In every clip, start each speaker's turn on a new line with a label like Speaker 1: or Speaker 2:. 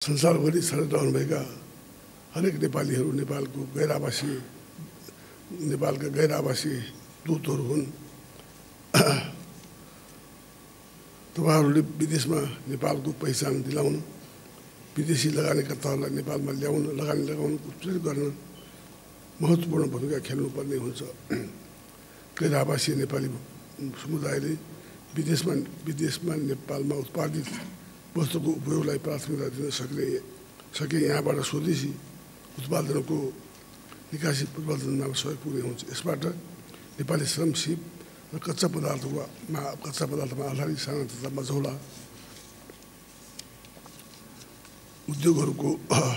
Speaker 1: संसारभरि छरेर रहनुभएका हरेक नेपालीहरू नेपालको गैर-आवासीय नेपालका गैर-आवासीय दूतहरू हुन्। तपाईहरुले विदेशमा नेपालको पहिचान दिलाउन, विदेशी लगानीकर्ताहरूलाई नेपालमा ल्याउन, लगानी लगाउन उत्प्रेरित गर्न महत्त्वपूर्ण भूमिका खेल्नुपर्ने हुन्छ। गैर-आवासीय नेपाली समुदायले विदेशमा नेपालमा उत्पादित वस्तुको उपयोगलाई प्राथमिकता दिन सके यहाँबाट स्वदेशी उत्पादनको निकासी प्रवर्धनमा सहयोग पुग्ने हुन्छ। यसबाट नेपाली श्रम, सिप र कच्चा पदार्थमा आधारित साना तथा मझौला उद्योगहरूको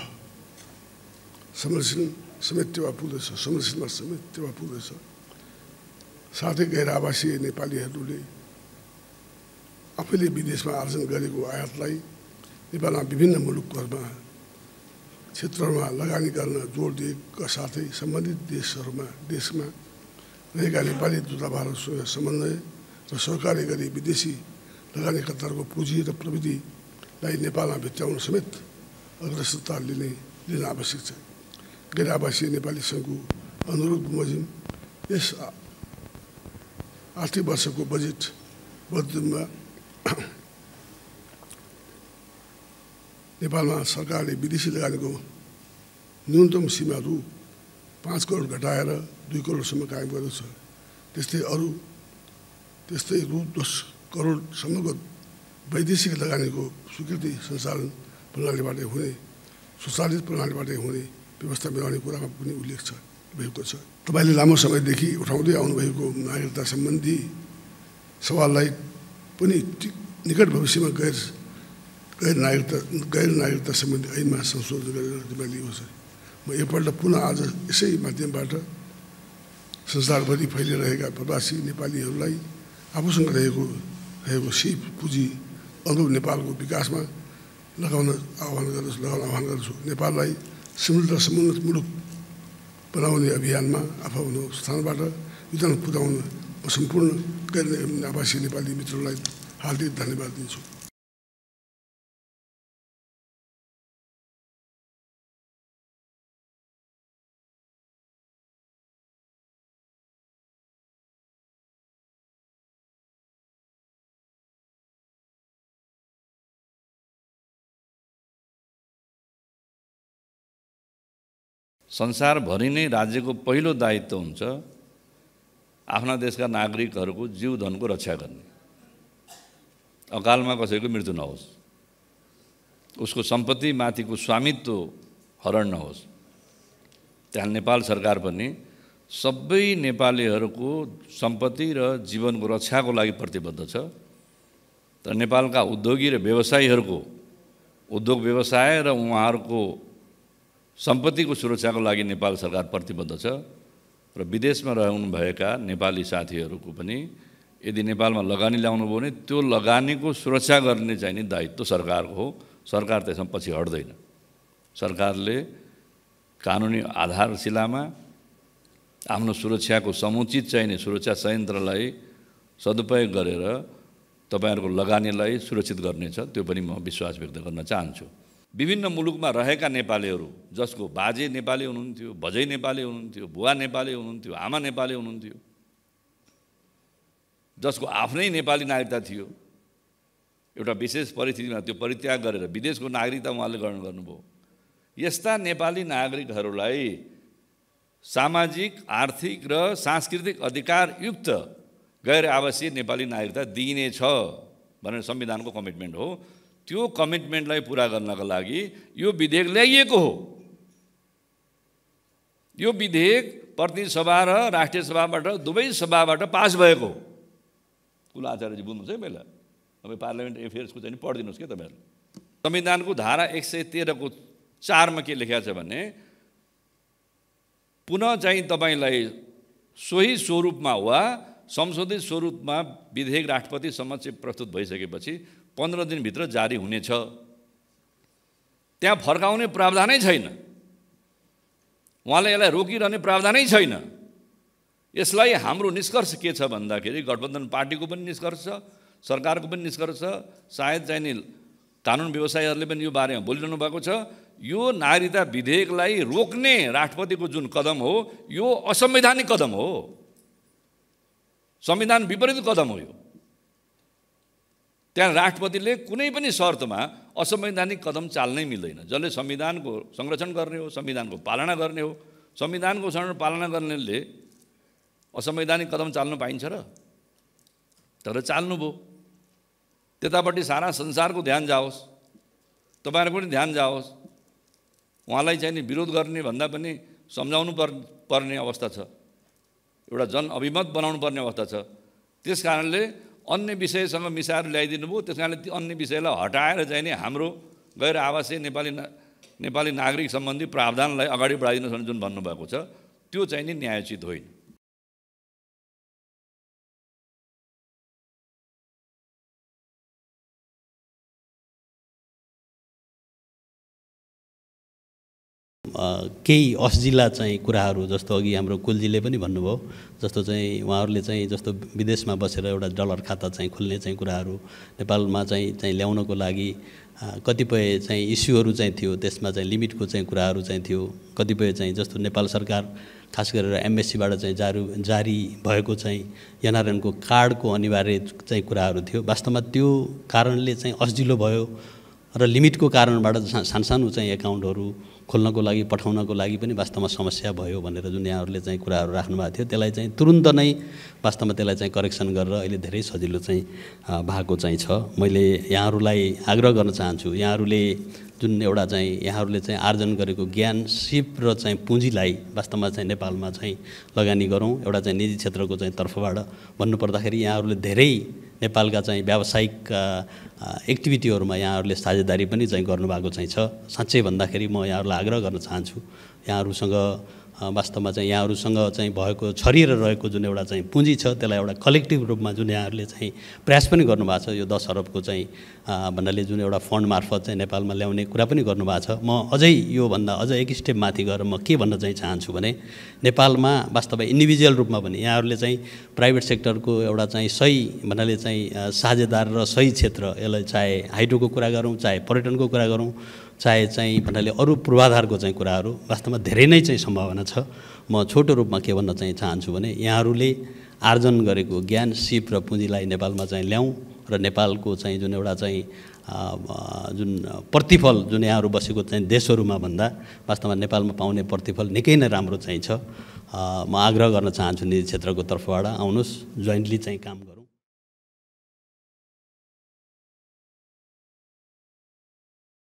Speaker 1: संरक्षणमा समेत टेवा पुग्दछ। साथै गैर-आवासीय नेपालीहरूले आफैले विदेशमा आर्जन गरेको आयातलाई नेपालमा विभिन्न मुलुकहरूमा क्षेत्रहरूमा लगानी गर्न जोड दिएका साथै सम्बन्धित देशमा रहेका नेपाली दूतावासहरूसँग समन्वय र सहकार्य गरी विदेशी लगानीकर्ताहरूको पुँजी र प्रविधिलाई नेपालमा भित्राउन समेत अग्रसरता लिन आवश्यक छ। गैर-आवासीय नेपाली सङ्घको अनुरोध बमोजिम यस आर्थिक वर्षको बजेटमा नेपालमा सरकारले विदेशी लगानीको न्यूनतम सीमा रु 5 करोड घटाएर 2 करोडसम्म कायम गरेको छ। त्यस्तै रु 10 करोडसम्मको वैदेशिक लगानीको स्वीकृति स्वचालित प्रणालीबाटै हुने व्यवस्था मिलाउने कुरामा पनि उल्लेख भएको छ। तपाईले लामो समयदेखि उठाउँदै आउनुभएको नागरिकता सम्बन्धी सवाललाई पनि निकट भविष्यमा गैर नागरिकता सम्बन्धी ऐनमा संशोधन गरेर जिम्मा लिएको छ। म एकपल्ट पुनः आज यसै माध्यमबाट संसारभरि फैलिरहेका प्रवासी नेपालीहरूलाई आफूसँग रहेको सिप, पुँजी, अनुभव नेपालको विकासमा लगाउन आह्वान गर्छु। नेपाललाई समृद्ध र समुन्नत मुलुक बनाउने अभियानमा आफ्नो स्थानबाट योगदान पुर्याउन म सम्पूर्ण गैर आवासीय नेपाली मित्रहरूलाई हार्दिक धन्यवाद दिन्छु।
Speaker 2: संसारभरि नै राज्यको पहिलो दायित्व हुन्छ आफ्ना देशका नागरिकहरूको जीवधनको रक्षा गर्ने। अकालमा कसैको मृत्यु नहोस्, उसको सम्पत्तिमाथिको स्वामित्व हरण नहोस्। त्यहाँ नेपाल सरकार पनि सबै नेपालीहरूको सम्पत्ति र जीवनको रक्षाको लागि प्रतिबद्ध छ। तर नेपालका उद्योगी र व्यवसायीहरूको उद्योग व्यवसाय र उहाँहरूको सम्पत्तिको सुरक्षाको लागि नेपाल सरकार प्रतिबद्ध छ। र विदेशमा रहनुभएका नेपाली साथीहरूको पनि यदि नेपालमा लगानी ल्याउनु भयो भने त्यो लगानीको सुरक्षा गर्ने चाहिँ नि दायित्व सरकारको हो। सरकार त्यसमा पछि हट्दैन। सरकारले कानुनी आधारशिलामा आफ्नो सुरक्षाको समुचित चाहिने सुरक्षा संयन्त्रलाई सदुपयोग गरेर तपाईहरुको लगानीलाई सुरक्षित गर्नेछ, त्यो पनि म विश्वास व्यक्त गर्न चाहन्छु। विभिन्न मुलुकमा रहेका नेपालीहरू जसको बाजे नेपाली हुनुहुन्थ्यो, बजै नेपाली हुनुहुन्थ्यो, बुवा नेपाली हुनुहुन्थ्यो, आमा नेपाली हुनुहुन्थ्यो, जसको आफ्नै नेपाली नागरिकता थियो, एउटा विशेष परिस्थितिमा त्यो परित्याग गरेर विदेशको नागरिकता उहाँले ग्रहण गर्नुभयो। यस्ता नेपाली नागरिकहरूलाई सामाजिक, आर्थिक र सांस्कृतिक अधिकारयुक्त गैर आवासीय नेपाली नागरिकता दिइनेछ भनेर संविधानको कमिटमेन्ट हो। त्यो कमिटमेन्टलाई पूरा गर्नका लागि यो विधेयक ल्याइएको हो। यो विधेयक प्रतिनिधि सभा र राष्ट्रिय सभाबाट दुवै सभाबाट पास भएको हो। कुल आचार्यजी बुझ्नुहुन्छ है पहिला, अब पार्लियामेन्ट एफेयर्सको चाहिँ पढिदिनुहोस् के तपाईहरु। संविधानको धारा 113 को 4 मा के लेखेको छ भने पुनः चाहिँ तपाईलाई सोही स्वरूपमा वा संशोधित स्वरूपमा विधेयक राष्ट्रपति समक्ष प्रस्तुत भइसकेपछि 15 दिनभित्र जारी हुनेछ। त्यहाँ फर्काउने प्रावधानै छैन। उहाँले यसलाई रोकिरहने प्रावधानै छैन। यसलाई हाम्रो निष्कर्ष के छ भन्दाखेरि गठबन्धन पार्टीको पनि निष्कर्ष छ, सरकारको पनि निष्कर्ष छ, सायद चाहिँ नि कानुन व्यवसायीहरूले पनि यो बारेमा बोलिरहनु भएको छ। यो नागरिकता विधेयकलाई रोक्ने राष्ट्रपतिको जुन कदम हो यो असंवैधानिक कदम हो, संविधान विपरीत कदम हो यो। त्यहाँ राष्ट्रपतिले कुनै पनि शर्तमा असंवैधानिक कदम चाल्नै मिल्दैन। जसले संविधानको संरक्षण गर्ने हो, संविधानको पालना गर्ने हो, संविधानको पालना गर्नेले असंवैधानिक कदम चाल्न पाइन्छ र? तर चाल्नुभयो। त्यतापट्टि सारा संसारको ध्यान जाओस्, तपाईहरुको पनि ध्यान जाओस्। उहाँलाई चाहिँ नि विरोध गर्ने भन्दा पनि सम्झाउनु पर्ने अवस्था छ, एउटा जन अभिमत बनाउनु पर्ने अवस्था छ। त्यसकारणले अन्य विषयसँग मिसाएर ल्याइदिनु भयो। त्यसकारणले ती अन्य विषयलाई हटाएर चाहिँ नि हाम्रो गैर आवासीय नेपाली नागरिक सम्बन्धी प्रावधानलाई अगाडि बढाइदिनु जुन भन्नुभएको छ त्यो चाहिँ नि न्यायोचित होइन।
Speaker 3: केही असजिला चाहिँ कुराहरू जस्तो अघि हाम्रो कुलजीले पनि भन्नुभयो, जस्तो चाहिँ उहाँहरूले चाहिँ जस्तो विदेशमा बसेर एउटा डलर खाता चाहिँ खोल्ने चाहिँ कुराहरू नेपालमा चाहिँ ल्याउनको लागि कतिपय चाहिँ इस्युहरू चाहिँ थियो। त्यसमा चाहिँ लिमिटको चाहिँ कुराहरू चाहिँ थियो। कतिपय चाहिँ जस्तो नेपाल सरकार खास गरेर एमएससीबाट चाहिँ जारी भएको चाहिँ एनआरएनको कार्डको अनिवार्य चाहिँ कुराहरू थियो। वास्तवमा त्यो कारणले चाहिँ असजिलो भयो र लिमिटको कारणबाट सानसानो चाहिँ एकाउन्टहरू खोल्नको लागि पठाउनको लागि पनि वास्तवमा समस्या भयो भनेर जुन यहाँहरूले चाहिँ कुराहरू राख्नुभएको थियो त्यसलाई चाहिँ तुरुन्त नै वास्तवमा त्यसलाई चाहिँ करेक्सन गरेर अहिले धेरै सजिलो चाहिँ भएको चाहिँ छ। मैले यहाँहरूलाई आग्रह गर्न चाहन्छु, यहाँहरूले जुन एउटा चाहिँ यहाँहरूले चाहिँ आर्जन गरेको ज्ञान सिप र चाहिँ पुँजीलाई वास्तवमा चाहिँ नेपालमा चाहिँ लगानी गरौँ। एउटा चाहिँ निजी क्षेत्रको चाहिँ तर्फबाट भन्नुपर्दाखेरि यहाँहरूले धेरै नेपालका चाहिँ व्यावसायिक एक्टिभिटीहरूमा यहाँहरूले साझेदारी पनि चाहिँ गर्नुभएको चाहिँ छ। साँच्चै भन्दाखेरि म यहाँहरूलाई आग्रह गर्न चाहन्छु, यहाँहरूसँग वास्तवमा चाहिँ यहाँहरूसँग चाहिँ भएको छरिएर रहेको जुन एउटा चाहिँ पुँजी छ त्यसलाई एउटा कलेक्टिभ रूपमा जुन यहाँहरूले चाहिँ प्रयास पनि गर्नुभएको छ। यो 10 अरबको चाहिँ भन्नाले जुन एउटा फन्ड मार्फत चाहिँ नेपालमा ल्याउने कुरा पनि गर्नुभएको छ। म अझै योभन्दा अझ एक स्टेप माथि गएर म के भन्न चाहिँ चाहन्छु भने नेपालमा वास्तवमा इन्डिभिजुअल रूपमा पनि यहाँहरूले चाहिँ प्राइभेट सेक्टरको एउटा चाहिँ सही भन्नाले चाहिँ साझेदार र सही क्षेत्र, यसलाई चाहे हाइड्रोको कुरा गरौँ, चाहे पर्यटनको कुरा गरौँ, चाहे चाहिँ भन्नाले अरू पूर्वाधारको चाहिँ कुराहरू वास्तवमा धेरै नै चाहिँ सम्भावना छ। म छोटो रूपमा के भन्न चाहिँ चाहन्छु भने यहाँहरूले आर्जन गरेको ज्ञान सिप र पुँजीलाई नेपालमा चाहिँ ल्याउँ र नेपालको चाहिँ जुन एउटा चाहिँ जुन प्रतिफल जुन यहाँहरू बसेको चाहिँ देशहरूमा भन्दा वास्तवमा नेपालमा पाउने प्रतिफल निकै नै राम्रो चाहिँ छ। म आग्रह गर्न चाहन्छु निजी क्षेत्रको तर्फबाट आउनुहोस्, जोइन्टली चाहिँ काम गरौँ।